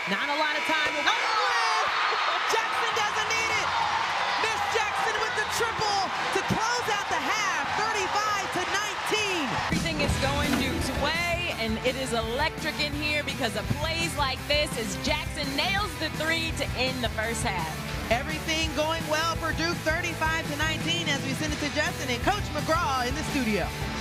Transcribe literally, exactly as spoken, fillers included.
Not a lot of time. Oh! Jackson doesn't need it. Miss Jackson with the triple to close out the half, thirty-five to nineteen. Everything is going Duke's way, and it is electric in here because of plays like this as Jackson nails the three to end the first half. Everything going well for Duke, thirty-five to nineteen as we send it to Justin and Coach McGraw in the studio.